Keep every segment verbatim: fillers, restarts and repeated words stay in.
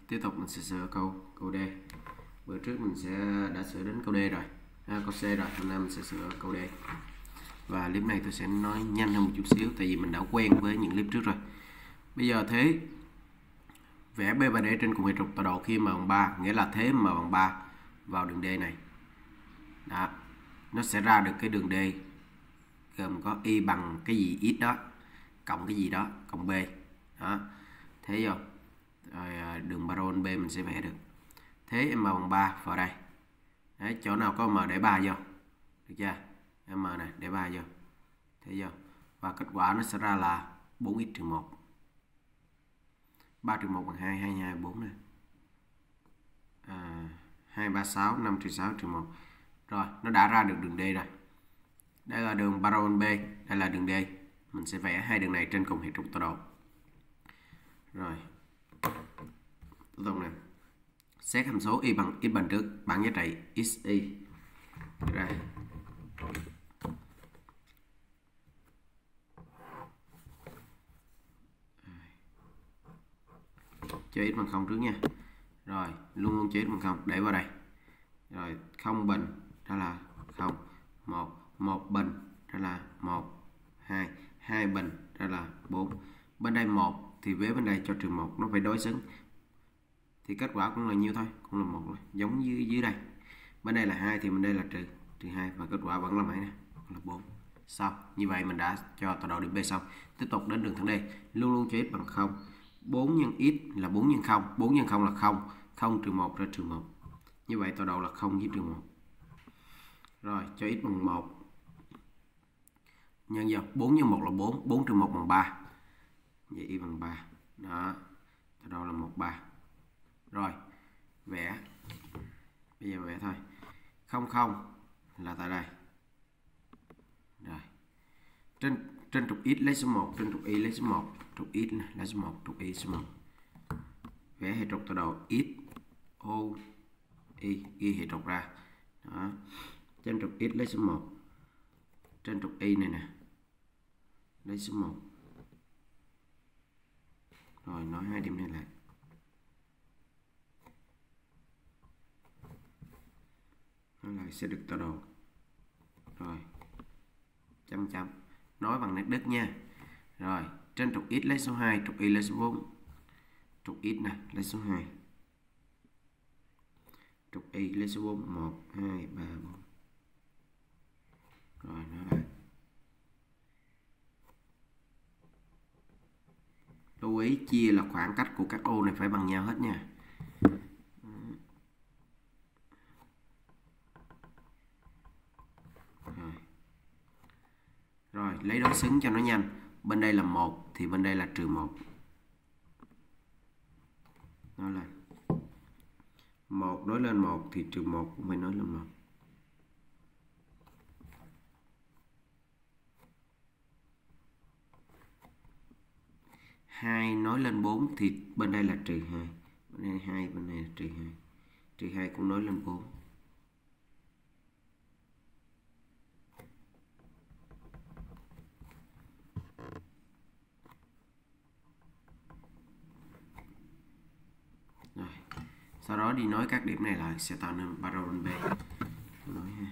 tiếp tục mình sẽ sửa câu câu D. Bữa trước mình sẽ đã sửa đến câu D rồi, à, câu C rồi, hôm nay mình sẽ sửa câu D. Và clip này tôi sẽ nói nhanh hơn một chút xíu, tại vì mình đã quen với những clip trước rồi. Bây giờ thế vẽ B và D trên cùng hệ trục tọa độ khi m bằng ba, nghĩa là thế m bằng ba vào đường D này. Đó, nó sẽ ra được cái đường D gồm có y bằng cái gì x đó cộng cái gì đó cộng b. Đó, thế rồi. Rồi đường baron B mình sẽ vẽ được. Thế m bằng ba vào đây. Đấy, chỗ nào có m để ba vô. Được chưa? M này để ba vô. Thế vô. Và kết quả nó sẽ ra là bốn x trừ một. ba trừ một bằng hai, hai nhân hai bốn này. À, hai ba sáu, năm trừ sáu trừ một. Rồi, nó đã ra được đường D rồi. Đây là đường baron B, đây là đường D. Mình sẽ vẽ hai đường này trên cùng hệ trục tọa độ. Rồi. Tiếp tục nè. Xét hàm số y bằng x bằng trước, bảng giá trị xy ra. Cho x bằng không trước nha. Rồi, luôn luôn cho x bằng không, để vào đây. Rồi, không bình đó là không, một, một bình đó là một, hai, hai bình đó là bốn. Bên đây một thì với bên đây cho trừ một, nó phải đối xứng. Thì kết quả cũng là nhiêu thôi, cũng là một rồi, giống như dưới đây. Bên đây là hai thì bên đây là trừ, trừ hai và kết quả vẫn là mấy nè, là bốn. Xong, như vậy mình đã cho tọa độ điểm B xong. Tiếp tục đến đường thẳng D, luôn luôn cho x bằng không. bốn nhân x là bốn nhân không, bốn nhân không là không, không trừ một ra trừ một. Như vậy tọa độ là không với trừ một. Rồi, cho x bằng một. Nhân vào bốn nhân một là bốn, bốn trừ một bằng ba. Vậy y bằng ba. Đó. Tọa độ là một, ba. Rồi, vẽ. Bây giờ vẽ thôi. không không là tại đây. Rồi. Trên trên trục x lấy số một, trên trục y lấy số một, trục x lấy số một, trục y số một. Vẽ hệ trục tọa độ x o y, ghi hệ trục ra. Đó. Trên trục x lấy số một, trên trục y này nè lấy số một. Rồi nói hai điểm này lại. Nó lại sẽ được tọa độ. Rồi. Chấm chấm. Nói bằng nét đất nha. Rồi, trên trục x lấy số hai, trục y lấy số bốn. Trục x này lấy số hai. Trục y lấy số bốn, một, hai, ba, bốn. Rồi nói lại. Lưu ý chia là khoảng cách của các ô này phải bằng nhau hết nha. Rồi. Rồi, lấy đối xứng cho nó nhanh. Bên đây là một thì bên đây là trừ một. Đó là một đối lên một thì trừ một cũng phải nói lên một. hai nói lên bốn thì bên đây là trừ hai. Bên đây hai, bên này là trừ hai. Trừ hai cũng nói lên bốn. Rồi. Sau đó đi nói các điểm này lại sẽ tạo nên baron B. Nói ha.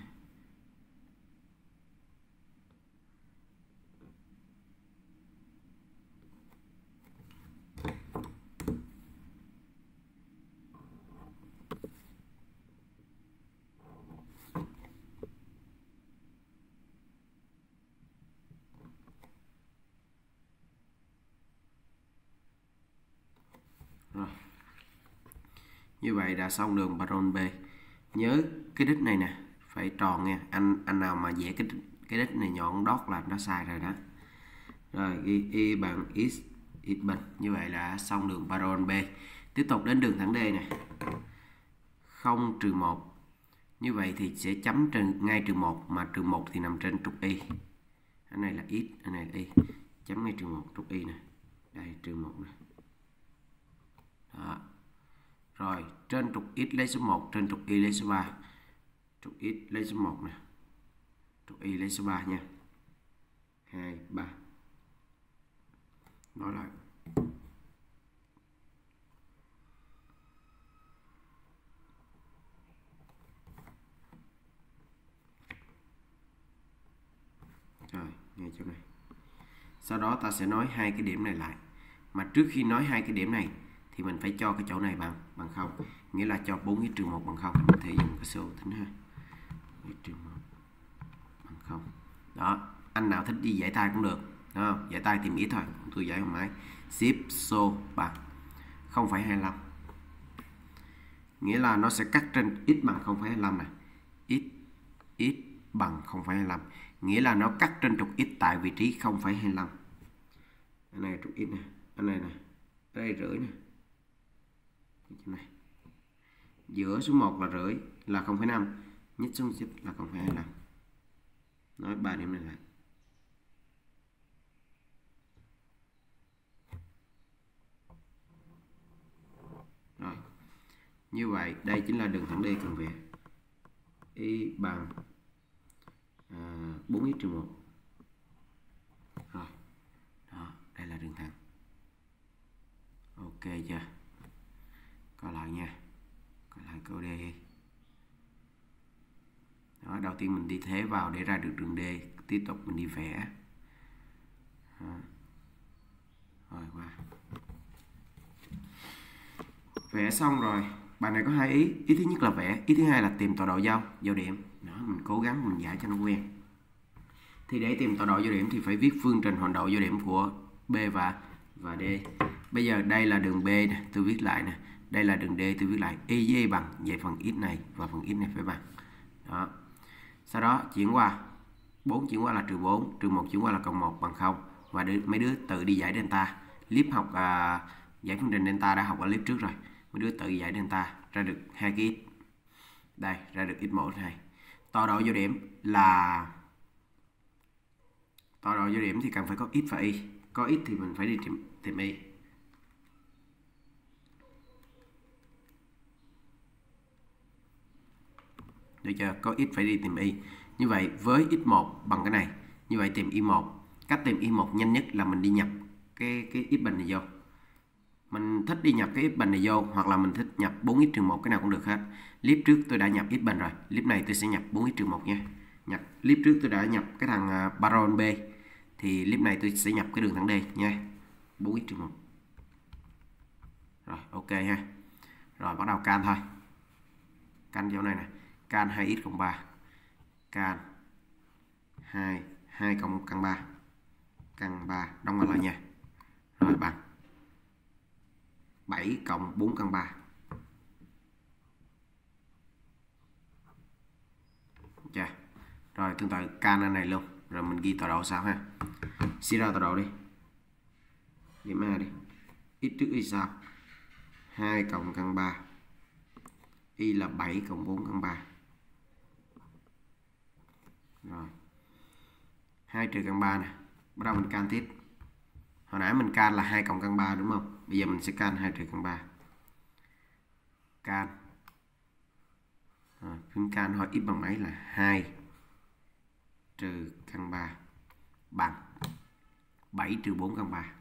Rồi. Như vậy đã xong đường baron B. Nhớ cái đích này nè phải tròn nha. Anh anh nào mà vẽ cái cái đích này nhọn đót là nó sai rồi đó. Rồi ghi y bằng x x bình. Như vậy là xong đường baron B. Tiếp tục đến đường thẳng D này. không trừ một. Như vậy thì sẽ chấm trên ngay trừ một, mà trừ một thì nằm trên trục y. Cái này là x, cái này là y. Chấm ngay trừ một trục y này. Đây trừ một này. Đó. Rồi, trên trục x lấy số một, trên trục y lấy số ba. Trục x lấy số một nè. Trục y lấy số ba nha. hai, ba. Nói lại. ngay chỗ này. Sau đó ta sẽ nói hai cái điểm này lại, mà trước khi nói hai cái điểm này thì mình phải cho cái chỗ này bằng bằng không, nghĩa là cho bốn x trừ một bằng không. Mình thể dùng cái số tính ha, x trừ một bằng không. Đó, anh nào thích đi giải tay cũng được, đó, giải tay tìm ít thôi, tôi giải không máy. Ship số bằng không phẩy hai lăm, nghĩa là nó sẽ cắt trên x bằng không phẩy hai lăm này, x x bằng không phẩy hai lăm, nghĩa là nó cắt trên trục x tại vị trí không phẩy hai lăm. Cái này trục x này, cái này này, đây rưỡi này, này. Giữa số một là rưỡi là không phẩy năm, nhích xuống xích là không phẩy hai lăm. Nói ba điểm này lại. Rồi. Như vậy đây chính là đường thẳng D cần vẽ. Y bằng à, bốn x trừ một. Rồi. Đó, đây là đường thẳng. Ok chưa? Coi lại nha. Coi lại câu D. Đó, đầu tiên mình đi thế vào để ra được đường D, tiếp tục mình đi vẽ. Đó. Rồi qua. Vẽ xong rồi, bài này có hai ý. Ý thứ nhất là vẽ, ý thứ hai là tìm tọa độ giao giao điểm. Đó, mình cố gắng mình giải cho nó quen. Thì để tìm tọa độ giao điểm thì phải viết phương trình hoành độ giao điểm của B và và D. Bây giờ đây là đường B nè, tôi viết lại nè. Đây là đường D, tôi viết lại y với y bằng, vậy phần x này và phần x này phải bằng. Đó. Sau đó chuyển qua bốn chuyển qua là trừ bốn, trừ một chuyển qua là cộng một bằng không. Và đứa, mấy đứa tự đi giải delta. Clip học à, giải phương trình delta đã học ở clip trước rồi. Mấy đứa tự giải delta ra được hai cái x. Đây, ra được x một x hai. Tọa độ giao điểm là tọa độ giao điểm thì cần phải có x và y. Có x thì mình phải đi tìm tìm y. Được chưa? Có x phải đi tìm y. Như vậy với x một bằng cái này, như vậy tìm y một. Cách tìm y một nhanh nhất là mình đi nhập cái cái x bình này vô. Mình thích đi nhập cái x bình này vô, hoặc là mình thích nhập bốn x trừ một, cái nào cũng được hết. Clip trước tôi đã nhập x bình rồi, clip này tôi sẽ nhập bốn x trừ một nha. Nhập clip trước tôi đã nhập cái thằng baron B, thì clip này tôi sẽ nhập cái đường thẳng D nha, bốn x trừ một. Rồi ok ha. Rồi bắt đầu can thôi. Can chỗ này nè, can hai x cộng ba, can hai, hai cộng căn ba, căn ba đóng vào lại nha. Rồi bằng bảy cộng bốn căn ba. Chưa? Rồi tương tự can này luôn. Rồi mình ghi tọa độ sao ha. Suy ra tọa độ đi. Điểm A đi. X trước y sao? hai cộng căn ba. Y là bảy cộng bốn căn ba. Rồi. hai trừ căn ba nè. Bắt đầu mình can tiếp. Hồi nãy mình can là hai cộng căn ba đúng không? Bây giờ mình sẽ can hai trừ căn ba. Can. Rồi, phương can hỏi x bằng mấy là hai trừ căn ba bằng bảy trừ bốn căn ba.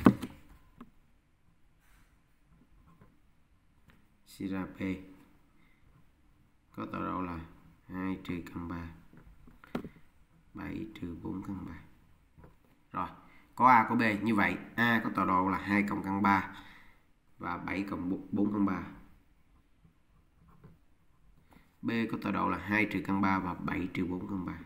Suy ra P có tọa độ là hai trừ căn ba, bảy trừ bốn căn ba. Rồi, có A có B, như vậy A có tọa độ là hai cộng căn ba và bảy cộng bốn căn ba. B có tọa độ là hai trừ căn ba và bảy trừ bốn căn ba.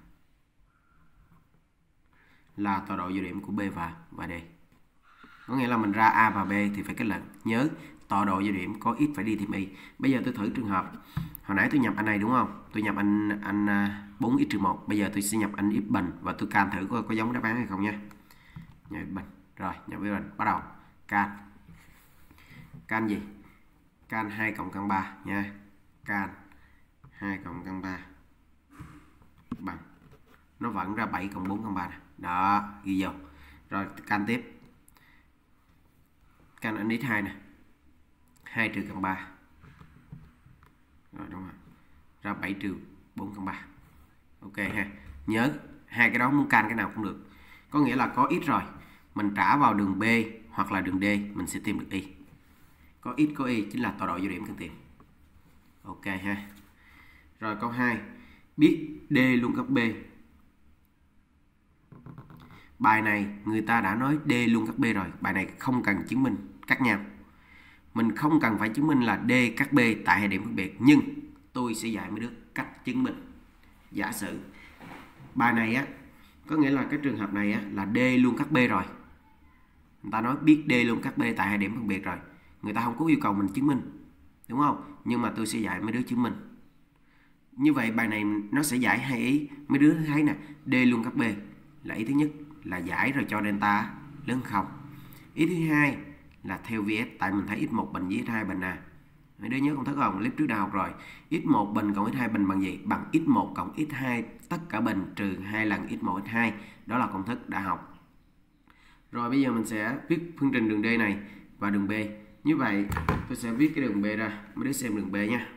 Là tọa độ giao điểm của B và và D. Có nghĩa là mình ra A và B thì phải kết luận. Nhớ tọa độ giao điểm có x phải đi tìm y. Bây giờ tôi thử trường hợp. Hồi nãy tôi nhập anh này đúng không? Tôi nhập anh anh bốn x trừ một. Bây giờ tôi sẽ nhập anh x bình và tôi can thử có, có giống đáp án hay không nha. Nhập x bình. Rồi, nhập x bình. Bắt đầu. Can. Can gì? Can hai cộng căn ba nha. Can hai cộng căn ba bằng, nó vẫn ra bảy cộng bốn căn ba nè. Đó, ghi vô. Rồi can tiếp. Can anh x hai nè. hai trừ căn ba. Rồi đúng rồi. Ra bảy trừ bốn căn ba. Ok ha. Nhớ hai cái đó muốn can cái nào cũng được. Có nghĩa là có x rồi, mình trả vào đường B hoặc là đường D mình sẽ tìm được y. Có x có y chính là tọa độ giao điểm cần tìm. Ok ha. Rồi câu hai, biết D luôn góc B. Bài này người ta đã nói D luôn cắt B rồi. Bài này không cần chứng minh cắt nhau. Mình không cần phải chứng minh là D cắt B tại hai điểm phân biệt. Nhưng tôi sẽ dạy mấy đứa cách chứng minh. Giả sử bài này á, có nghĩa là cái trường hợp này á, là D luôn cắt B rồi. Người ta nói biết D luôn cắt B tại hai điểm phân biệt rồi. Người ta không có yêu cầu mình chứng minh, đúng không? Nhưng mà tôi sẽ dạy mấy đứa chứng minh. Như vậy bài này nó sẽ giải hai ý. Mấy đứa thấy nè, D luôn cắt B là ý thứ nhất là giải rồi cho delta lớn không. Ý thứ hai là theo vê ét, tại mình thấy x một bình với x hai bình nè. Mấy đứa nhớ công thức không? Clip trước đã học rồi. x một bình cộng x hai bình bằng gì? Bằng x một cộng x hai tất cả bình trừ hai lần x một x hai. Đó là công thức đã học. Rồi bây giờ mình sẽ viết phương trình đường D này và đường B. Như vậy tôi sẽ viết cái đường B ra. Mấy đứa xem đường B nha.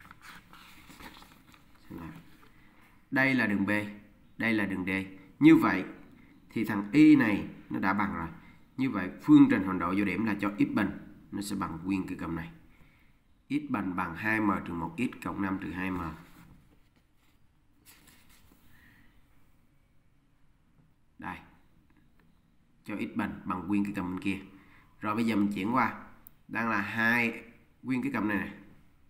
Đây là đường B, đây là đường D. Như vậy thì thằng Y này nó đã bằng rồi. Như vậy phương trình hoành độ vô điểm là cho x bình nó sẽ bằng nguyên cái cầm này. X bình bằng hai m trừ một x cộng năm trừ hai m. Đây. Cho x bình bằng nguyên cái cầm bên kia. Rồi bây giờ mình chuyển qua. Đang là hai nguyên cái cầm này này.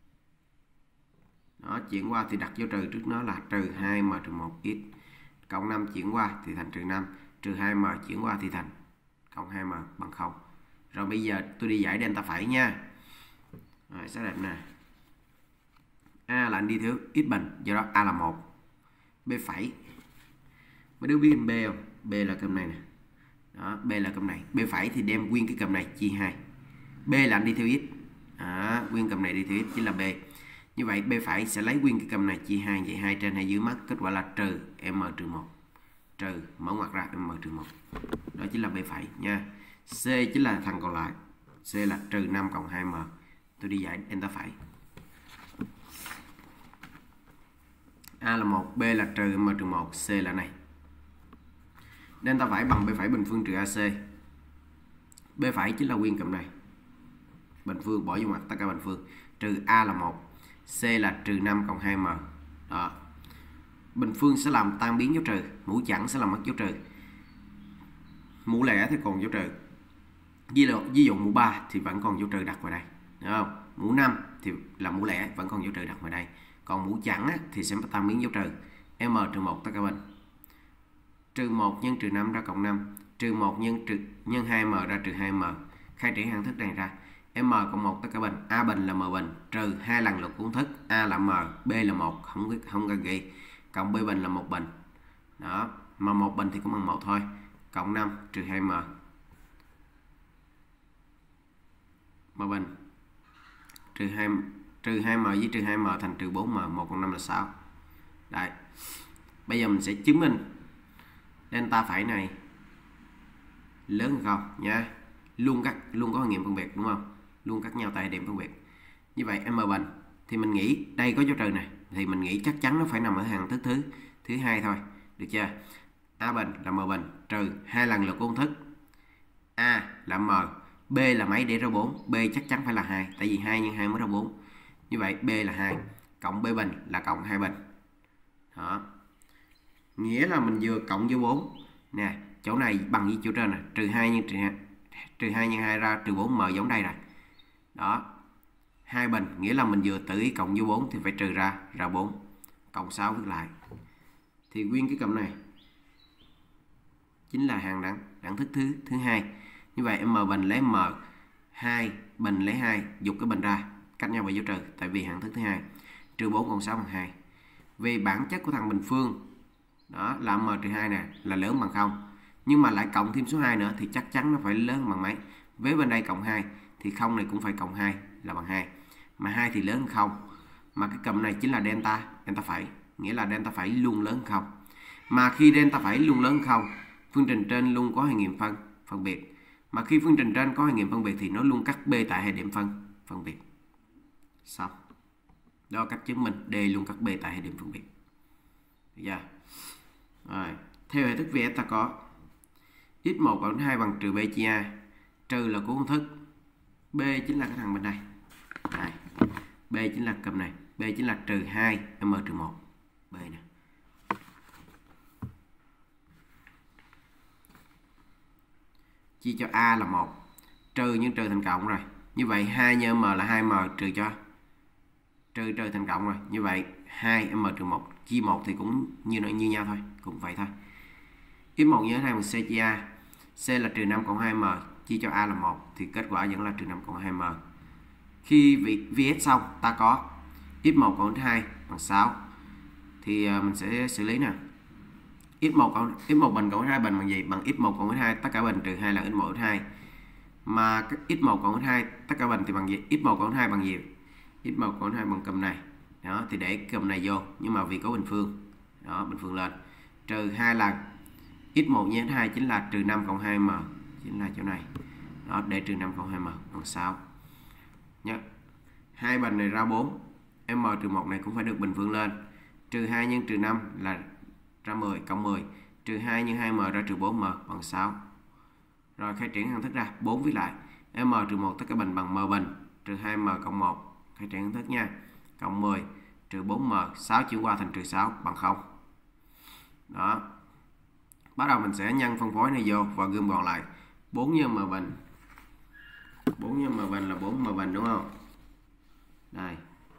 Đó, chuyển qua thì đặt dấu trừ trước nó là trừ hai m trừ một x cộng năm chuyển qua thì thành trừ năm, trừ hai m chuyển qua thì thành cộng hai m bằng không. Rồi bây giờ tôi đi giải delta phẩy nha. Rồi xác định nè. A là anh đi thiếu x bình, do đó A là một. B phẩy. Mấy đứa biết B không? B là cầm này nè. Đó, B là cầm này. B phẩy thì đem nguyên cái cầm này chia hai. B là anh đi theo x. Đó, nguyên cầm này đi theo x chính là B. Như vậy B phải sẽ lấy nguyên cái cầm này chia hai, vậy hai trên hai dưới mất, kết quả là trừ m trừ một. Trừ mở ngoặc ra m trừ một. Đó chính là B phải nha. C chính là thằng còn lại. C là trừ năm cộng hai m. Tôi đi giải delta phải. A là một, B là trừ m trừ một, C là này. Delta phải bằng B phải bình phương trừ a xê. B phải chính là nguyên cầm này. Bình phương bỏ vô ngoặc tất cả bình phương. Trừ A là một. C là trừ năm cộng hai m. Đó. Bình phương sẽ làm tan biến dấu trừ, mũ chẵn sẽ làm mất dấu trừ. Mũ lẻ thì còn dấu trừ. Ví dụ, ví dụ mũ ba thì vẫn còn dấu trừ đặt vào đây, đúng không? Mũ năm thì là mũ lẻ vẫn còn dấu trừ đặt vào đây. Còn mũ chẵn á, thì sẽ tan biến dấu trừ. M trừ một tất cả bình. Trừ một nhân trừ năm ra cộng năm, trừ một nhân trừ nhân hai m ra trừ hai m. Khai triển hạng thức này ra. M cộng một tất cả bình, A bình là M bình, trừ hai lần luật công thức, A là M, B là một, không không cần ghi, cộng B bình là một bình. Đó, mà một bình thì cũng bằng một thôi. Cộng năm trừ hai m. M bình trừ hai trừ hai m với trừ hai m thành trừ bốn m, một cộng năm là sáu. Đấy. Bây giờ mình sẽ chứng minh delta phẩy này lớn hơn không nha. Luôn cắt luôn có nghiệm phân biệt đúng không? Luôn cắt nhau tại điểm phân biệt. Như vậy m bình thì mình nghĩ đây có dấu trừ này thì mình nghĩ chắc chắn nó phải nằm ở hàng thức thứ thứ hai thôi, được chưa? A bình là m bình trừ hai lần lượt công thức. A là m, B là mấy để ra bốn, B chắc chắn phải là hai tại vì hai nhân hai mới ra bốn. Như vậy B là hai cộng B bình là cộng hai bình. Đó. Nghĩa là mình vừa cộng với bốn. Nè, chỗ này bằng với chỗ trên nè, trừ hai nhân trừ hai trừ hai nhân hai ra trừ bốn m giống đây rồi. Đó. hai bình nghĩa là mình vừa tự ý cộng với bốn thì phải trừ ra ra bốn. Cộng sáu viết lại. Thì nguyên cái cầm này chính là hàng đẳng đẳng thức thứ thứ hai. Như vậy m bình lấy m, hai bình lấy hai, dục cái bình ra, cách nhau bởi dấu trừ tại vì hàng thức thứ hai. Trừ bốn cộng sáu bằng hai. Vì bản chất của thằng bình phương đó là m trừ hai nè là lớn bằng không. Nhưng mà lại cộng thêm số hai nữa thì chắc chắn nó phải lớn bằng mấy? Với bên đây cộng hai thì không này cũng phải cộng hai là bằng hai. Mà hai thì lớn hơn không. Mà cái cầm này chính là delta, delta phẩy, nghĩa là delta phẩy luôn lớn hơn không. Mà khi delta phẩy luôn lớn hơn không, phương trình trên luôn có hai nghiệm phân phân biệt. Mà khi phương trình trên có hai nghiệm phân biệt thì nó luôn cắt B tại hai điểm phân phân biệt. Xong. Đó cách chứng minh D luôn cắt B tại hai điểm phân biệt. Được chưa? Rồi, theo hệ thức vê ét ta có x một cộng hai bằng trừ B chia A, trừ là của công thức. B chính là cái thằng bên đây. Đây. B chính là cầm này, B chính là trừ hai m trừ một. B nè. chia cho A là một, trừ nhưng trừ thành cộng rồi. Như vậy hai nhân M là hai M trừ cho trừ trừ thành cộng rồi. Như vậy hai M trừ một chia một thì cũng như như nhau thôi, cũng vậy thôi. x một nhân hai bằng C chia A. C là trừ năm cộng hai M chia cho A là một thì kết quả vẫn là trừ năm cộng hai M. Khi viết xong ta có x một cộng x hai bằng sáu thì mình sẽ xử lý nè. x một cộng x một bình cộng x hai bình bằng gì? Bằng x một cộng x hai tất cả bình trừ hai là x một x hai. Mà x một cộng x hai tất cả bình thì bằng gì? x một cộng x hai bằng gì? x một cộng x hai bằng cụm này. Đó thì để cụm này vô, nhưng mà vì có bình phương. Đó, bình phương lên. Trừ hai lần x một nhân x hai chính là trừ năm cộng hai M, chính là chỗ này. Đó, để trừ năm cộng hai M bằng sáu. Nhớ. Hai bình này ra bốn. M trừ một này cũng phải được bình phương lên. Trừ hai nhân trừ năm là ra mười cộng mười. Trừ hai nhân hai M ra trừ bốn M bằng sáu. Rồi khai triển hằng thức ra, bốn viết lại. M trừ một tất cả bình bằng M bình trừ hai M cộng một. Khai triển hằng thức nha. Cộng mười trừ bốn M, sáu chuyển qua thành trừ sáu bằng không. Đó. Bắt đầu mình sẽ nhân phân phối này vô và gom gọn lại. bốn nhân M bình. bốn nhân M bình là bốn M bình đúng không? Đây.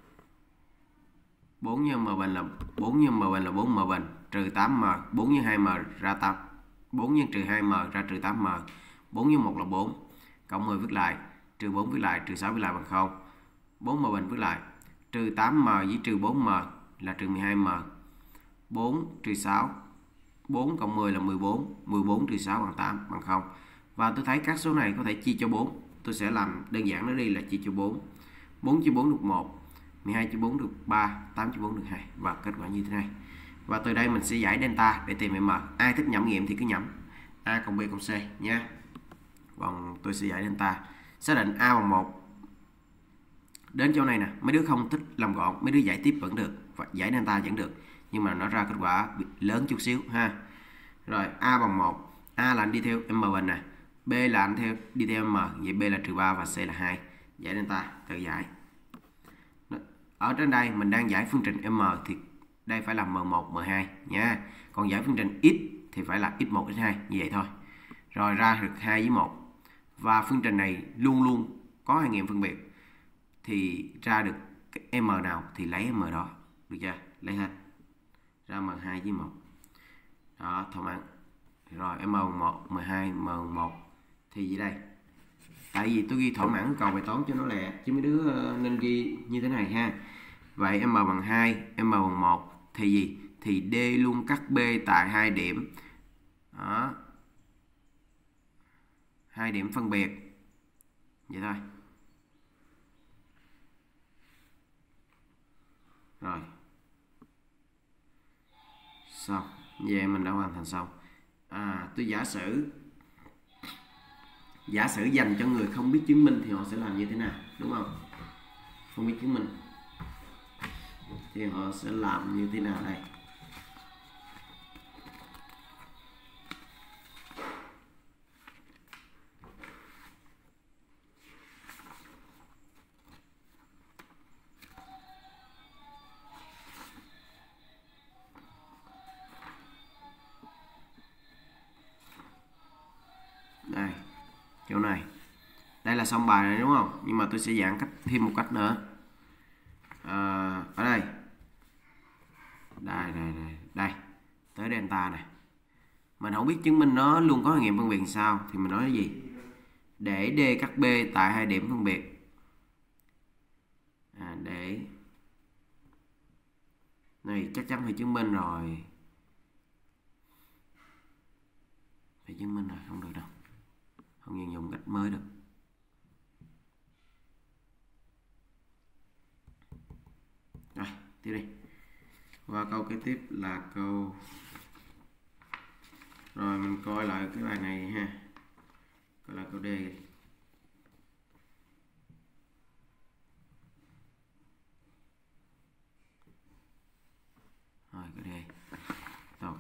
bốn nhân M bình là bốn nhân M bình là bốn M bình trừ tám M, bốn nhân hai M ra tám. bốn nhân trừ hai M ra trừ tám M. bốn nhân một là bốn. Cộng mười viết lại, trừ bốn viết lại, trừ sáu viết lại bằng không. bốn M bình viết lại. Trừ tám M với trừ bốn M là trừ mười hai M. bốn trừ sáu. bốn cộng mười là mười bốn. mười bốn trừ sáu bằng tám bằng không. Và tôi thấy các số này có thể chia cho bốn. Tôi sẽ làm đơn giản nó đi là chia cho bốn. bốn chia bốn được một. mười hai chia bốn được ba. tám chia bốn được hai. Và kết quả như thế này. Và từ đây mình sẽ giải delta để tìm M. Ai thích nhẩm nghiệm thì cứ nhẩm A cộng B cộng C nha. Còn tôi sẽ giải delta. Xác định A bằng một. Đến chỗ này nè, mấy đứa không thích làm gọn, mấy đứa giải tiếp vẫn được, và giải delta vẫn được, nhưng mà nó ra kết quả lớn chút xíu ha. Rồi A bằng một. A là anh đi theo M bình nè. B là anh theo đi theo M, vậy B là trừ ba và C là hai. Giải delta, tự giải. Ở trên đây mình đang giải phương trình M thì đây phải là M một, M hai nha. Còn giải phương trình X thì phải là x một, x hai, như vậy thôi. Rồi ra được hai với một. Và phương trình này luôn luôn có hai nghiệm phân biệt. Thì ra được cái M nào thì lấy M đó. Được chưa? Lấy hết. Ra M hai với một. Đó, thỏa mãn. Rồi M một, M hai, M một thì gì đây? Tại vì tôi ghi thỏa mãn yêu cầu bài toán cho nó lẹ, chứ mấy đứa nên ghi như thế này ha. Vậy M bằng hai, M bằng một thì gì? Thì D luôn cắt B tại hai điểm. Đó. Hai điểm phân biệt. Vậy thôi. Rồi. Xong. Vậy mình đã hoàn thành xong. À, tôi giả sử Giả sử dành cho người không biết chứng minh thì họ sẽ làm như thế nào, đúng không? Không biết chứng minh thì họ sẽ làm như thế nào đây? Đây, chỗ này. Đây là xong bài này đúng không? Nhưng mà tôi sẽ giảng cách thêm một cách nữa. À, ở đây. Đây, đây, đây, đây. Tới delta này. Mình không biết chứng minh nó luôn có nghiệm phân biệt sao thì mình nói cái gì? Để D cắt B tại hai điểm phân biệt. À, để này chắc chắn phải chứng minh rồi. Phải chứng minh rồi, không được đâu. Không nhân dụng cách mới được. Rồi, tiếp đi. Và câu kế tiếp là câu. Rồi mình coi lại cái bài này ha. Coi lại câu D. Rồi câu D. Tốt.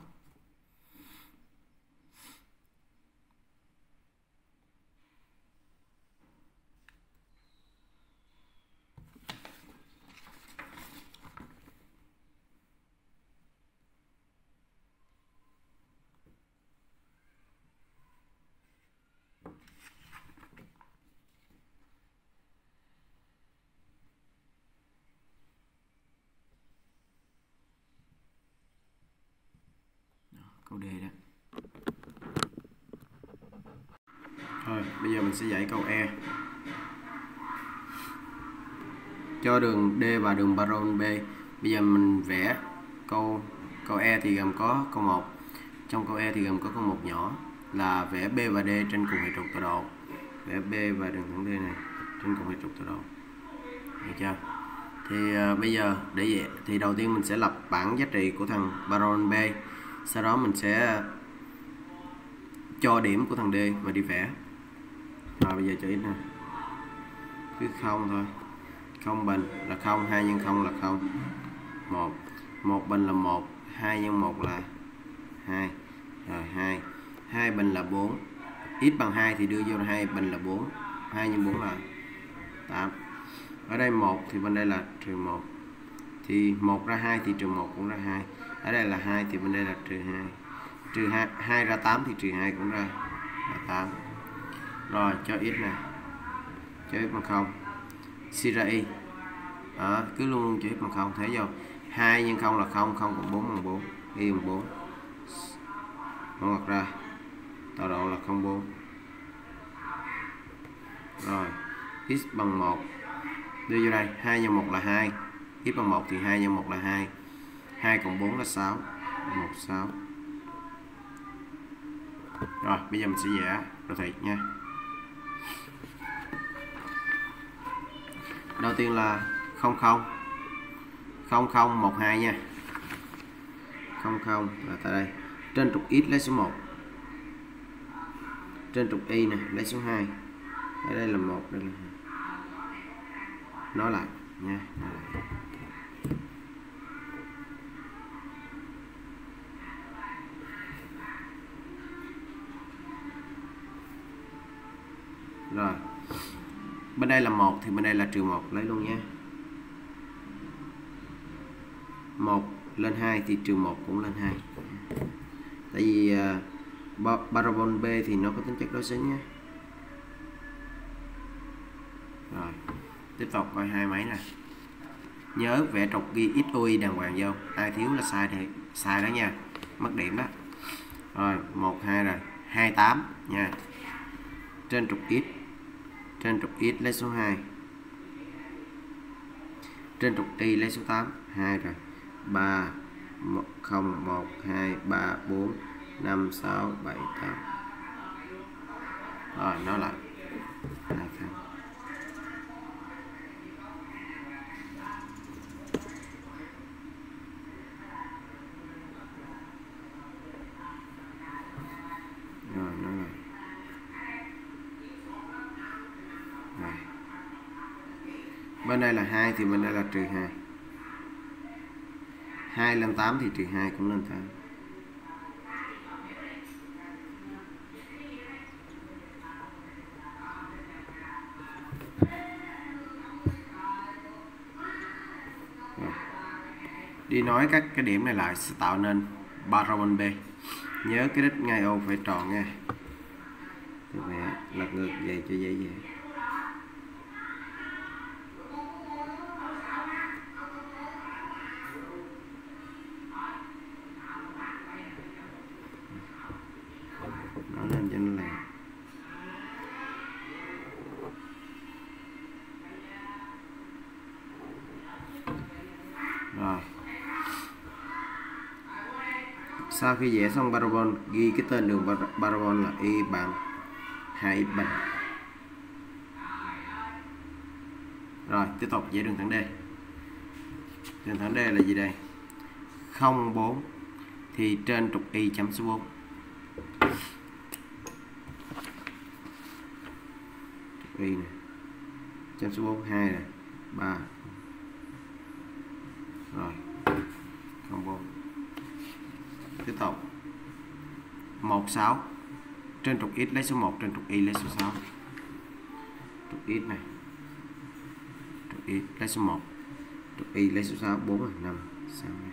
câu D đó. Rồi, bây giờ mình sẽ giải câu E. Cho đường D và đường parabol B. Bây giờ mình vẽ câu câu E thì gồm có câu một. Trong câu E thì gồm có câu một nhỏ là vẽ B và D trên cùng hệ trục tọa độ. Vẽ B và đường thẳng D này trên cùng hệ trục tọa độ. Được chưa? Thì uh, bây giờ để vậy thì đầu tiên mình sẽ lập bảng giá trị của thằng parabol B. Sau đó mình sẽ cho điểm của thằng D và đi vẽ. Rồi bây giờ cho ít nè. Cứ không thôi. Không bình là không, hai nhân không là không. một. một bình là một, hai nhân một là hai. Rồi hai. hai bình là bốn. X bằng hai thì đưa vô là hai bình là bốn. hai nhân bốn là tám. Ở đây một thì bên đây là trừ một. Thì một ra hai thì trừ một cũng ra hai. Ở đây là hai thì bên đây là trừ hai. Trừ hai, hai ra tám thì trừ hai cũng ra là tám. Rồi cho x nè. Cho x bằng không. Suy ra y. Đó, cứ luôn luôn cho x bằng không, thấy vô. hai nhân không là không, không cộng bốn bằng bốn, y bằng bốn. Mở ngoặc ra. Tọa độ là không bốn. Rồi, x bằng một. Đưa vô đây, hai nhân một là hai. X bằng một thì hai nhân một là hai. hai cộng bốn là sáu. một, sáu. Rồi, bây giờ mình sẽ vẽ đồ thị nha. Đầu tiên là không không. không không một hai nha. không không là tại đây. Trên trục x lấy số một. Trên trục y nè, lấy số hai. Ở đây là một, đây là hai. Nói lại nha. Nói lại. Rồi. Bên đây là một thì bên đây là trừ một, lấy luôn nha. một lên hai thì trừ một cũng lên hai. Tại vì uh, parabol B thì nó có tính chất đối xứng nhé. Rồi, tiếp tục coi hai máy này. Nhớ vẽ trục ghi x y đàng hoàng vô. Ai thiếu là sai thì sai đó nha. Mất điểm đó. Rồi, một hai rồi, hai mươi tám nha. Trên trục x. Trên trục x lấy số hai. Trên trục y lấy số tám, hai rồi. ba không một hai ba bốn năm sáu bảy tám. Rồi nói lại. hai không. Rồi nói lại. Rồi. Bên đây là hai thì bên đây là trừ hai. hai lên tám thì trừ hai cũng lên tám. Rồi. Đi nói các cái điểm này lại sẽ tạo nên parabol B. Nhớ cái đích ngay ô phải tròn nha. Tiếp này lật ngược về cho dễ dàng. Nó lên cho nó lẹ. Rồi. Sau khi vẽ xong parabol, ghi cái tên đường parabol là y bằng hai x bình. Rồi, tiếp tục vẽ đường thẳng D. Đường thẳng D là gì đây? không bốn thì trên trục y chấm số bốn. Trục y này. Chấm số bốn, hai này, ba. Rồi. không bốn. Tiếp tục. một sáu. Trên trục x lấy số một, trên trục y lấy số sáu. Trục x này. Trục x lấy số một. Trục y lấy số sáu, bốn là năm, sáu này.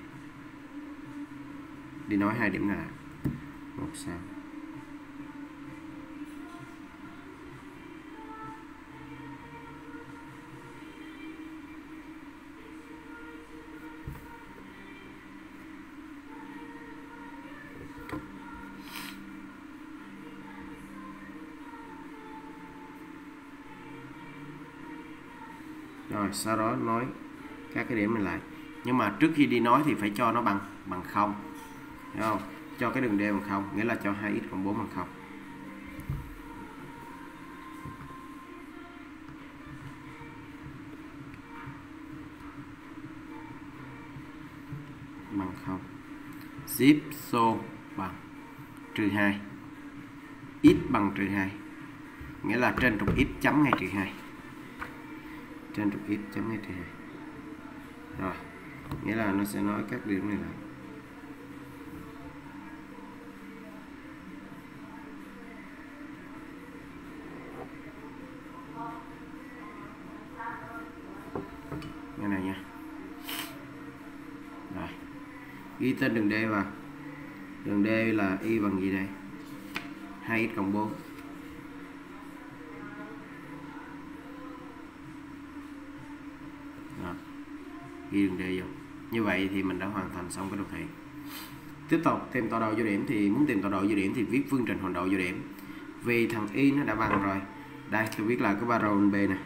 Đi nói hai điểm là một sáu. Rồi sau đó nói các cái điểm này lại, nhưng mà trước khi đi nói thì phải cho nó bằng bằng không, hiểu không? Cho cái đường D bằng không, nghĩa là cho hai x cộng bốn bằng không. Bằng không. Zip số bằng trừ hai. X bằng trừ hai. Nghĩa là trên trục x chấm ngay trừ hai. Trên trục x chấm ngay trừ hai. Rồi, nghĩa là nó sẽ nói các điểm này lại. Cái này nha. Rồi. Ghi tên đường D vào. Đường D là y bằng gì đây? hai x cộng bốn. Đó. Ghi đường D vô. Như vậy thì mình đã hoàn thành xong cái đồ thị. Tiếp tục tìm tọa độ vô điểm, thì muốn tìm tọa độ vô điểm thì viết phương trình hoàn độ vô điểm. Vì thằng y nó đã bằng rồi. Đây tôi viết lại cái parabol B này.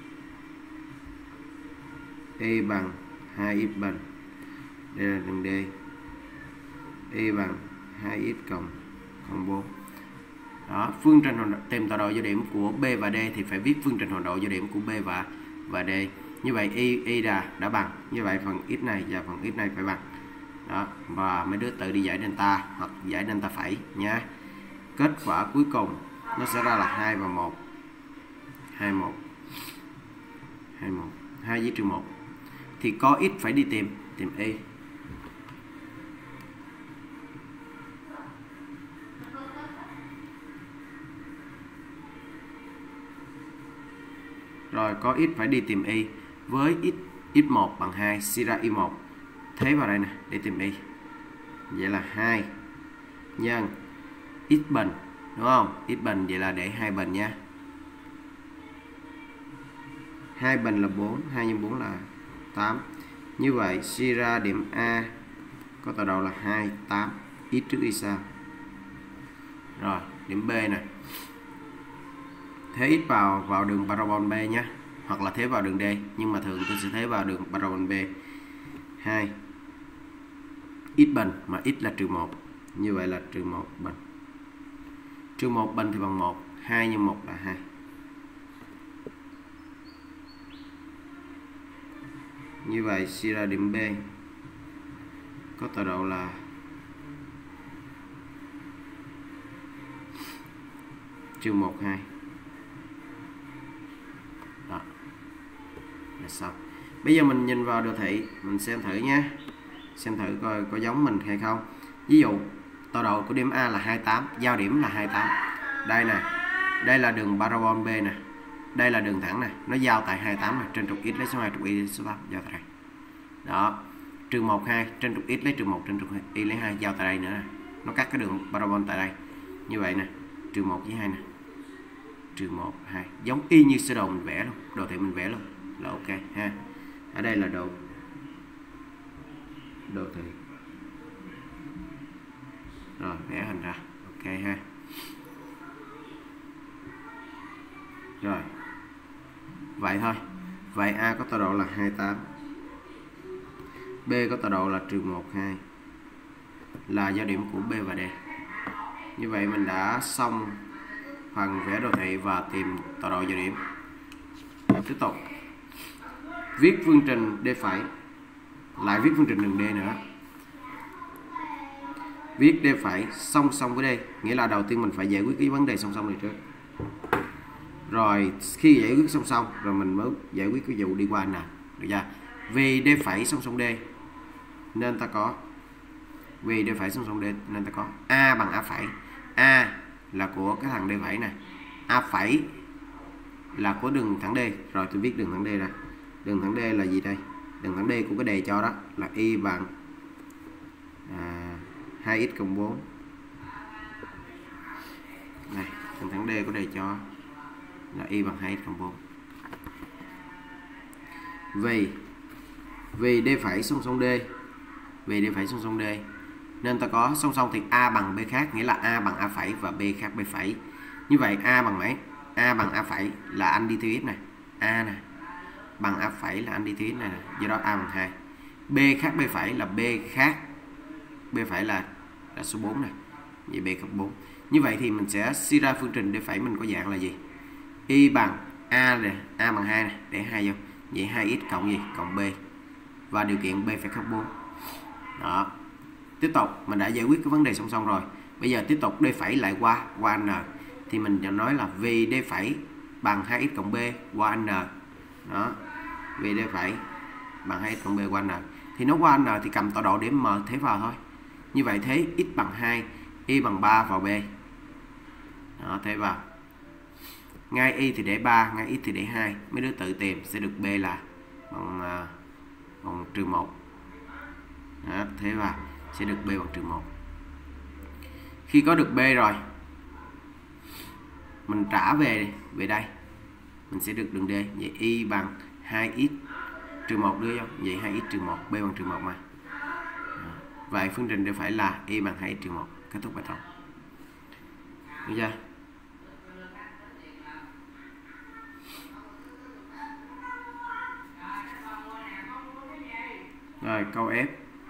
Y bằng hai x bình. Đây là đường D. Y bằng hai x cộng cộng bốn. Đó, phương trình hoàn độ, tìm tọa độ vô điểm của B và D thì phải viết phương trình hoàn độ vô điểm của B và và D. Như vậy y y đã đã bằng. Như vậy phần x này và phần x này phải bằng. Đó, và mấy đứa tự đi giải delta hoặc giải delta phẩy nha. Kết quả cuối cùng nó sẽ ra là hai và một. hai một. hai một. hai với trừ một. Thì có x phải đi tìm tìm y. Rồi có x phải đi tìm y với x x một bằng hai, suy ra y một. Thế vào đây nè để tìm y. Vậy là hai nhân x bình, đúng không? X bình vậy là để hai bình nha. hai bình là bốn, hai nhân bốn là tám. Như vậy suy ra điểm A có tọa độ là hai, tám, x trước y sau. Rồi, điểm B nè. Thế x vào vào đường parabol B nhé, hoặc là thế vào đường D, nhưng mà thường tôi sẽ thế vào đường parabol B. hai x bình mà x là trừ một. Như vậy là trừ một bình. Trừ một bình thì bằng một, hai nhân một là hai. Như vậy suy ra điểm B có tọa độ là trừ một, hai. Đó. Là xong. Bây giờ mình nhìn vào đồ thị, mình xem thử nhé. Xem thử coi có giống mình hay không. Ví dụ tọa độ của điểm A là hai mươi tám, giao điểm là hai mươi tám. Đây nè. Đây là đường parabol B nè. Đây là đường thẳng nè, nó giao tại hai mươi tám này, trên trục x lấy số hai, trục y lấy số tám, giao tại đây. Đó. Trừ một, hai, trên trục x lấy trừ một, trên trục y lấy hai, giao tại đây nữa nè. Nó cắt cái đường parabol tại đây. Như vậy nè, trừ một với hai nè. Trừ một, hai, giống y như sơ đồ mình vẽ luôn, đồ thị mình vẽ luôn. Là ok ha. Ở đây là đồ đồ thị. Rồi vẽ hình ra. Ok ha. Rồi. Vậy thôi. Vậy A có tọa độ là hai mươi tám. B có tọa độ là trừ một, hai. Là giao điểm của B và D. Như vậy mình đã xong phần vẽ đồ thị và tìm tọa độ giao điểm. Tiếp tục viết phương trình D phẩy. Lại viết phương trình đường D nữa. Viết D phẩy song song với D, nghĩa là đầu tiên mình phải giải quyết cái vấn đề song song này trước. Rồi khi giải quyết song song rồi mình mới giải quyết cái vụ đi qua nào, được chưa? Vì D phẩy song song D nên ta có vì D phẩy song song D nên ta có A bằng A phẩy. A là của cái thằng D phẩy này, A phẩy là của đường thẳng D. Rồi tôi viết đường thẳng D ra. Đường thẳng D là gì đây? Đường thẳng D của cái đề cho đó là y bằng à, hai x cộng bốn. Này, đường thẳng D của đề cho là y bằng hai x cộng bốn. Vì vì D phẩy song song D, vì D phẩy song song D nên ta có song song thì A bằng B khác, nghĩa là A bằng A phẩy và B khác B phẩy. Như vậy A bằng mấy? A bằng A phẩy là anh đi theo x này, A nè. bằng A phẩy là anh đi thứ này nè, do đó A bằng hai. B khác B phẩy là B khác B phẩy là là số bốn này, vậy B cộng bốn. Như vậy thì mình sẽ suy ra phương trình D phẩy mình có dạng là gì? Y bằng A này, A bằng hai này, để hai vô. Vậy hai x cộng gì? Cộng B. Và điều kiện B phải khác bốn. Đó. Tiếp tục mình đã giải quyết cái vấn đề song song rồi. Bây giờ tiếp tục D phẩy lại qua qua N. Thì mìnhจะnói là vì D phẩy bằng hai x cộng B qua N. Đó. Vì D phẩy bằng hai x cộng B qua N. Thì nó qua N thì cầm tọa độ điểm M thế vào thôi. Như vậy thế x bằng hai, y bằng ba vào B. Đó, thế vào. Ngay y thì để ba, ngay x thì để hai. Mấy đứa tự tìm sẽ được B là bằng uh, bằng trừ một. Đó, thế vào sẽ được B bằng trừ một. Khi có được B rồi, mình trả về về đây, mình sẽ được đường D. Vậy y bằng hai x trừ một đưa vô. Vậy hai x trừ một, B bằng trừ một mà. Đó. Vậy phương trình đều phải là y bằng hai x trừ một. Kết thúc bài tập. Được chưa? Rồi câu F.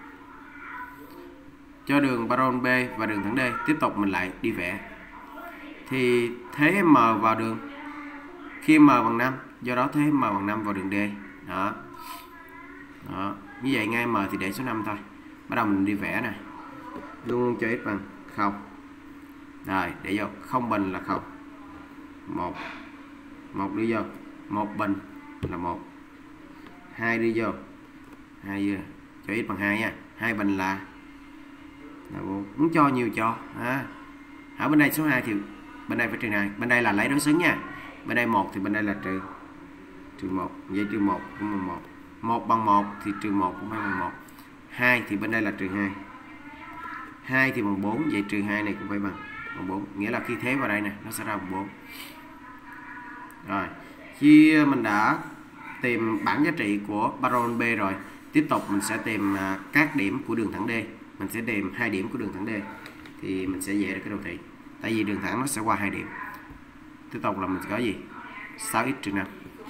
Cho đường parallel B và đường thẳng D, tiếp tục mình lại đi vẽ. Thì thế M vào đường, khi M bằng năm, do đó thế M bằng năm vào đường D. Đó. Đó. Như vậy ngay M thì để số năm thôi. Bắt đầu mình đi vẽ nè. Luôn luôn cho x bằng không. Rồi, để vô, không bình là không. một. một đi vô. một bình là một. hai đi vô. hai cho x bằng hai nha. hai bình là là bốn. Muốn cho nhiều cho. À. Ở bên đây số hai thì bên đây phải trừ hai. Bên đây là lấy đối xứng nha. Bên đây một thì bên đây là trừ trừ một. Vậy trừ một cũng bằng một. một bằng một thì trừ một cũng phải bằng một. hai thì bên đây là trừ hai. hai thì bằng bốn, vậy trừ hai này cũng phải bằng bằng bốn. Nghĩa là khi thế vào đây nè, nó sẽ ra bằng bốn. Rồi, khi mình đã tìm bảng giá trị của parallel B rồi, tiếp tục mình sẽ tìm các điểm của đường thẳng D. Mình sẽ tìm hai điểm của đường thẳng D thì mình sẽ vẽ được cái đồ thị. Tại vì đường thẳng nó sẽ qua hai điểm. Tiếp tục là mình sẽ có gì? sáu x trừ năm.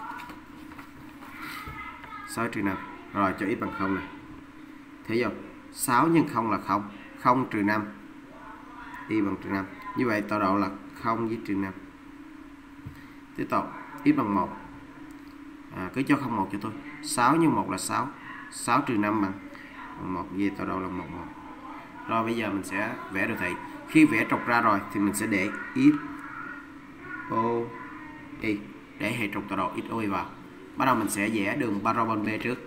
sáu x trừ năm. Rồi cho x bằng không này. Thấy chưa? sáu nhân không là không. không trừ năm. Y bằng trừ năm. Như vậy tọa độ là không với trừ năm. Tiếp tục x bằng một. À, cứ cho không một cho tôi. sáu nhân một là sáu. sáu trừ năm bằng bằng một. Vì tọa độ là một một. Rồi bây giờ mình sẽ vẽ đồ thị. Khi vẽ trục ra rồi thì mình sẽ để x o y để hệ trục tọa độ x o y vào. Bắt đầu mình sẽ vẽ đường parabol B trước.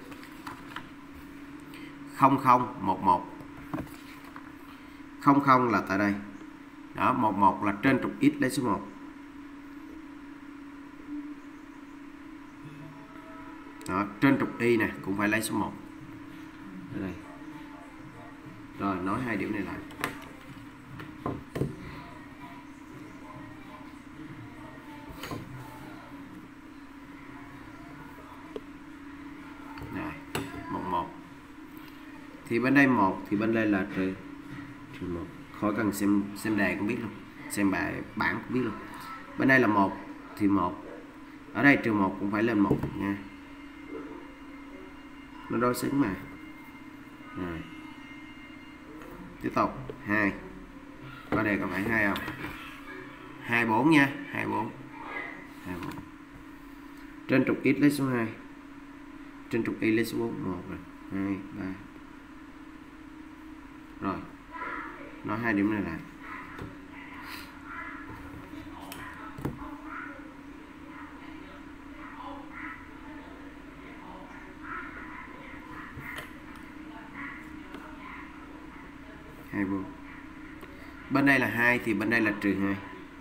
không không một một. không không là tại đây. Đó, một một là trên trục x lấy số một. Đó, trên trục y nè cũng phải lấy số một. Ở đây. Rồi nói hai điểm này lại. Rồi, một một. Thì bên đây một thì bên đây là trừ trừ một. Khỏi cần xem xem đề cũng biết luôn. Xem bài bảng cũng biết luôn. Bên đây là một thì một. Ở đây trừ một cũng phải lên một nha. Nó đối xứng mà. Rồi. Tiếp tục hai. Qua đây có phải hai không? hai mươi bốn nha, hai mươi bốn. hai mươi bốn. Trên trục x lấy số hai. Trên trục y lấy số bốn, một rồi, hai, ba. Rồi. Nói hai điểm này lại. hai mươi bốn. Bên đây là hai thì bên đây là trừ hai.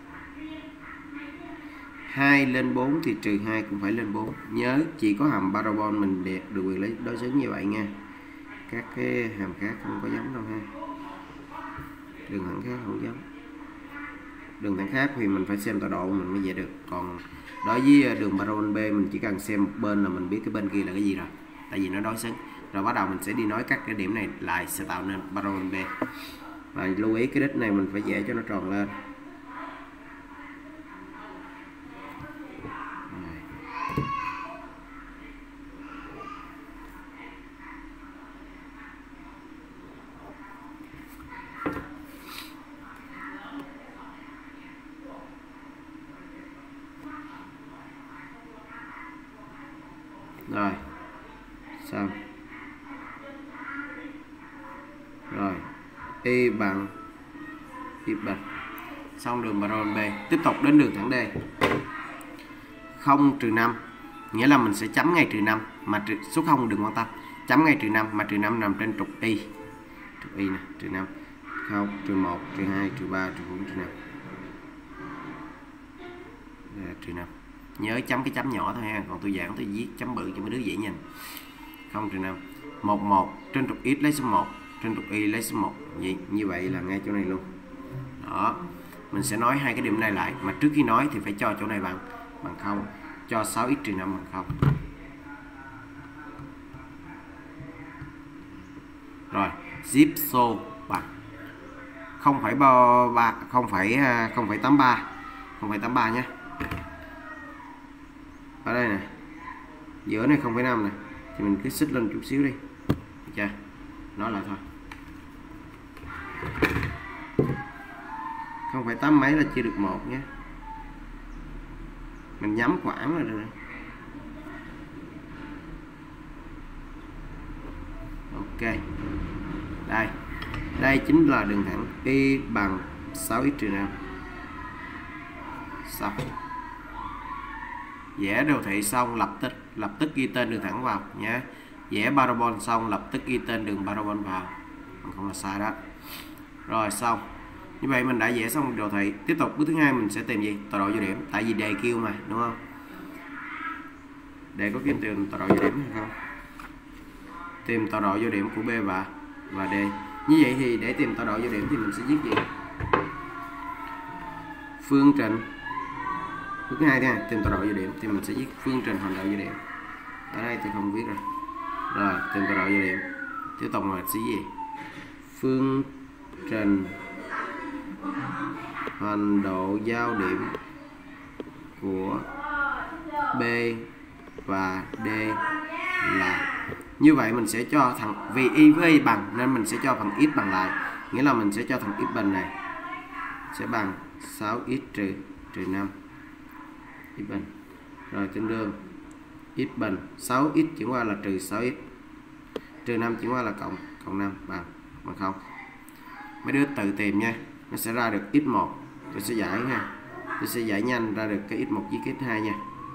hai lên bốn thì trừ hai cũng phải lên bốn. Nhớ chỉ có hàm parabol mình được quyền lấy đối xứng như vậy nha. Các cái hàm khác không có giống đâu ha. Đường thẳng khác không giống. Đường thẳng khác thì mình phải xem tọa độ mình mới vẽ được. Còn đối với đường parabol B mình chỉ cần xem một bên là mình biết cái bên kia là cái gì rồi. Tại vì nó đối xứng. Rồi bắt đầu mình sẽ đi nói các cái điểm này lại sẽ tạo nên parabol B. Và lưu ý cái đích này mình phải vẽ cho nó tròn lên. Xong. Rồi y bằng y bằng xong đường parabol B, tiếp tục đến đường thẳng D. Không trừ năm, nghĩa là mình sẽ chấm ngay trừ năm, mà trừ, số không đừng quan tâm, chấm ngay trừ năm, mà trừ năm nằm trên trục y, trục y nè, trừ năm, không, trừ một, trừ hai, trừ ba, trừ bốn, trừ năm. Đây là trừ năm. Nhớ chấm cái chấm nhỏ thôi ha, còn tôi giảng tôi viết chấm bự cho mấy đứa dễ nhìn. Không trừ năm, một một, trên trục x lấy số một, trên trục y lấy số một. Vậy như vậy là ngay chỗ này luôn. Đó. Mình sẽ nói hai cái điểm này lại, mà trước khi nói thì phải cho chỗ này bằng bằng không, cho sáu x trừ năm bằng không. Rồi, zip số bằng không phẩy ba, không phẩy không phẩy tám ba, không phẩy tám ba nhé. Ở đây nè, giữa này không phẩy năm này, thì mình cứ xích lên chút xíu đi, được chưa? Nói lại thôi. Không phải tám mấy là chia được một nhé, mình nhắm khoảng rồi rồi. Ok, đây đây chính là đường thẳng y bằng sáu x trừ năm. Xong, vẽ đồ thị xong lập tức lập tức ghi tên đường thẳng vào nhé. Vẽ parabol xong lập tức ghi tên đường parabol vào, không là sai đó. Rồi xong. Như vậy mình đã vẽ xong đồ thị. Tiếp tục bước thứ hai mình sẽ tìm gì? Tọa độ vô điểm. Tại vì đề kêu mà, đúng không? Đề có kiếm tìm tọa độ vô điểm hay không? Tìm tọa độ vô điểm của B và và D. Như vậy thì để tìm tọa độ vô điểm thì mình sẽ viết gì? Phương trình. Bước thứ hai nha, tìm tọa độ vô điểm thì mình sẽ viết phương trình hoàn độ vô điểm. Ở đây tôi không viết rồi. Rồi, tìm tọa độ vô điểm. Tiếp tục là sẽ gì? Phương trình hoành độ giao điểm của B và D là, như vậy mình sẽ cho thằng, vì y với y bằng nên mình sẽ cho phần x bằng lại, nghĩa là mình sẽ cho thằng x bình này sẽ bằng sáu x trừ trừ năm, x bình. Rồi tương đương x bình sáu x chuyển qua là trừ sáu x, trừ năm chuyển qua là cộng cộng năm bằng bằng không. Mấy đứa tự tìm nha, nó sẽ ra được x một. Tôi sẽ giải nha, tôi sẽ giải nhanh ra được cái x một với cái x hai nha.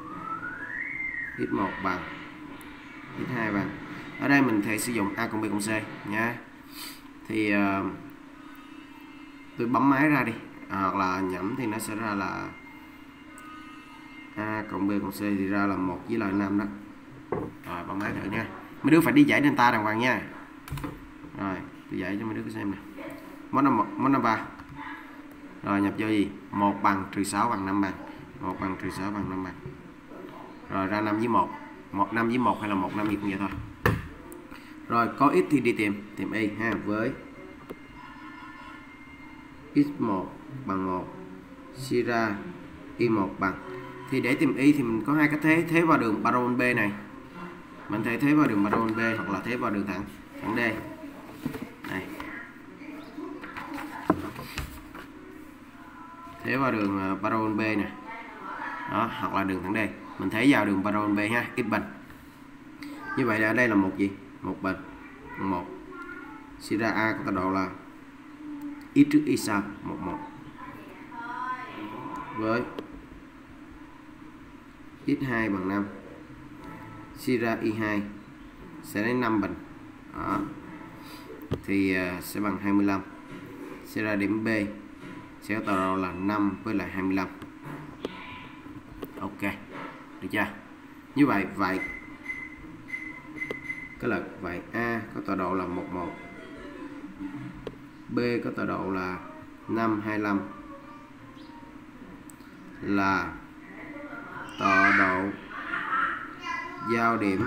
x một bằng x hai bằng, ở đây mình thể sử dụng a cộng b cộng c nha. Thì uh, tôi bấm máy ra đi, à, hoặc là nhẩm thì nó sẽ ra là a cộng b cộng c thì ra là một với lại năm đó. Rồi bấm máy thử nha. Mấy đứa phải đi giải delta đàng hoàng nha. Rồi tôi giải cho mấy đứa xem nè. Món năm món năm ba. Rồi nhập vô gì? một bằng trừ sáu bằng năm bằng. một bằng trừ sáu bằng năm bằng. Rồi ra năm với một. một năm với một hay là một năm gì cũng vậy thôi. Rồi có x thì đi tìm tìm y ha, với x một bằng một suy ra y một bằng, thì để tìm y thì mình có hai cái thế, thế vào đường parabol B này. Mình thể thế vào đường parabol B hoặc là thế vào đường thẳng thẳng D. Này. Thế vào đường parabol B nè. Đó, hoặc là đường thẳng D. Mình thế vào đường parabol B ha, x bình. Như vậy là đây là một gì? Một bình. một. Suy ra a có tọa độ là x trước y sau, một một. Với x hai bằng năm. Suy ra y hai sẽ lấy năm bình. Đó. Thì uh, sẽ bằng hai mươi lăm. Suy ra điểm B sẽ có tọa độ là năm với lại hai mươi lăm. Ok, được chưa? Như vậy vậy cái là vậy A có tọa độ là một một, B có tọa độ là năm hai lăm là tọa độ giao điểm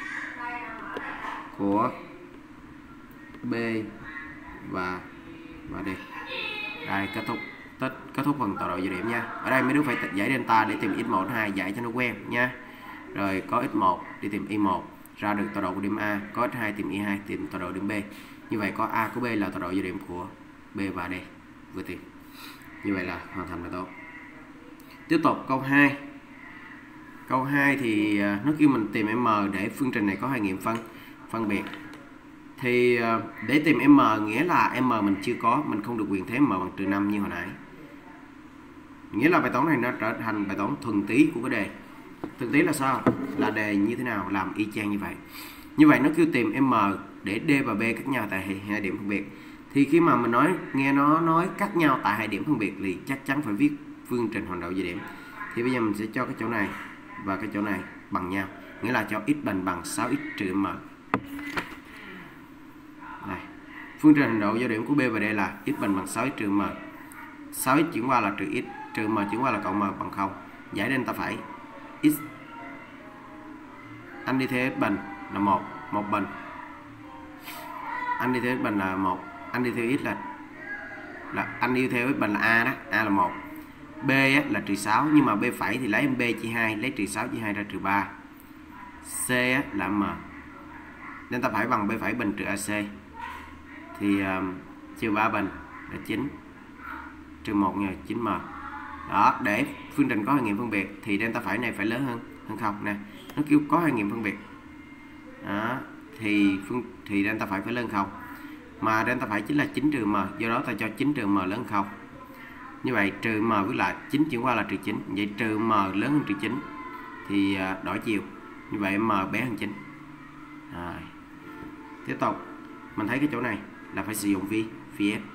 của B và và D. Đây kết thúc tất kết thúc phần tọa độ giao điểm nha. Ở đây mấy đứa phải giải delta để tìm x một x hai, giải cho nó quen nha. Rồi có x một đi tìm y một ra được tọa độ của điểm A, có x hai tìm y hai tìm tọa độ điểm B. Như vậy có A của B là tọa độ giao điểm của B và D vừa tìm. Như vậy là hoàn thành là tốt. Tiếp tục câu hai. Câu hai thì uh, nó kêu mình tìm m để phương trình này có hai nghiệm phân phân biệt. Thì uh, để tìm m nghĩa là m mình chưa có, mình không được quyền thế m bằng trừ năm như hồi nãy. Nghĩa là bài toán này nó trở thành bài toán thuần tí của cái đề. Thuần tí là sao? Là đề như thế nào làm y chang như vậy. Như vậy nó kêu tìm m để d và b cắt nhau tại hai điểm phân biệt. Thì khi mà mình nói nghe nó nói cắt nhau tại hai điểm phân biệt thì chắc chắn phải viết phương trình hoàn đảo về điểm. Thì bây giờ mình sẽ cho cái chỗ này và cái chỗ này bằng nhau, nghĩa là cho x bằng bằng sáu x trừ m. Này, phương trình hoàn đảo giao điểm của b và d là x bằng bằng sáu x trừ m. sáu x chuyển qua là trừ x, trừ m chuyển qua là cộng m bằng không. Giải nên ta phải x anh đi theo x bình là một, một bình. Anh đi theo x bình là một, anh đi theo x là là anh đi theo x bình là a đó, a là một. B á, là trừ sáu, nhưng mà b phẩy thì lấy b chia hai, lấy trừ sáu chia hai ra trừ ba. C á, là m. Nên ta phải bằng b phẩy bình trừ ac. Thì um, trừ ba bình là chín. Trừ một nhờ chín m. Đó, để phương trình có hai nghiệm phân biệt thì delta phẩy này phải lớn hơn hơn không nè. Nó kêu có hai nghiệm phân biệt. Đó, thì phương thì delta phẩy phải lớn không. Mà delta phẩy chính là chín trừ m, do đó ta cho chín trừ m lớn không. Như vậy trừ m với lại chín chuyển qua là trừ chín, vậy trừ m lớn hơn trừ chín thì đổi chiều. Như vậy m bé hơn chín. Rồi. Tiếp tục, mình thấy cái chỗ này là phải sử dụng phi phi s.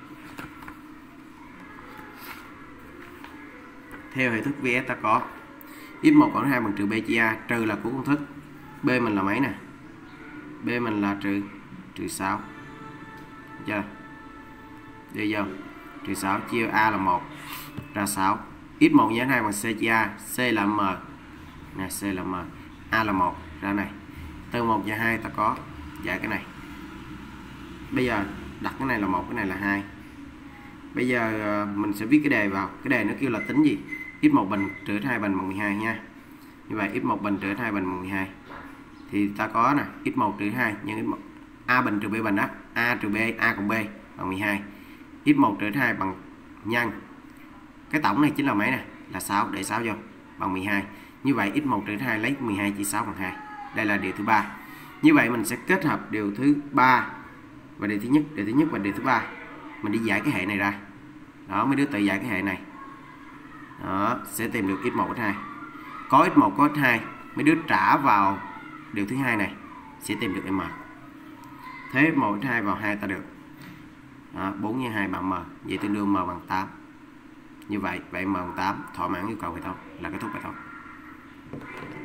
Theo hệ thức vê ét ta có x một cộng hai bằng trừ b chia a, trừ là của công thức. B mình là mấy nè? B mình là trừ trừ sáu. Chưa? Đi vô. Trừ sáu chia a là một ra sáu. x một nhân hai bằng c chia a, c là m. Nè, c là m. A là một ra này. Từ một và hai ta có giải cái này. Bây giờ đặt cái này là một, cái này là hai. Bây giờ mình sẽ viết cái đề vào. Cái đề nó kêu là tính gì? x một bình trừ x hai bình bằng mười hai nha. Như vậy x một bình trừ x hai bình bằng mười hai. Thì ta có nè, x một trừ x hai nhân x một, a bình trừ b bình đó, a trừ b, a cộng b bằng mười hai. x một trừ x hai bằng nhân cái tổng này chính là mấy nè? Là sáu, để sáu vô bằng mười hai. Như vậy x một trừ x hai lấy mười hai chia sáu bằng hai. Đây là điều thứ ba. Như vậy mình sẽ kết hợp điều thứ ba và điều thứ nhất, điều thứ nhất và điều thứ ba. Mình đi giải cái hệ này ra. Đó, mấy đứa tự giải cái hệ này. Đó, sẽ tìm được x một x hai. Có x một có x hai, mấy đứa trả vào điều thứ hai này sẽ tìm được m. Thế x một x hai vào hai ta được. Đó, bốn nhân hai bằng m, vậy tương đương m bằng tám. Như vậy, vậy m bằng tám thỏa mãn yêu cầu bài toán, là kết thúc bài toán.